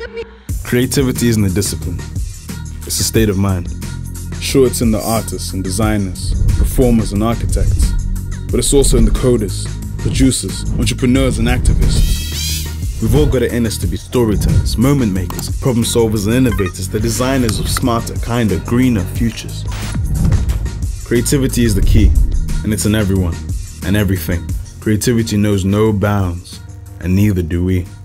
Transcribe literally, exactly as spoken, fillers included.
Creativity isn't a discipline, it's a state of mind. Sure, it's in the artists and designers, performers and architects, but it's also in the coders, producers, entrepreneurs and activists. We've all got it in us to be storytellers, moment makers, problem solvers and innovators, the designers of smarter, kinder, greener futures. Creativity is the key, and it's in everyone and everything. Creativity knows no bounds, and neither do we.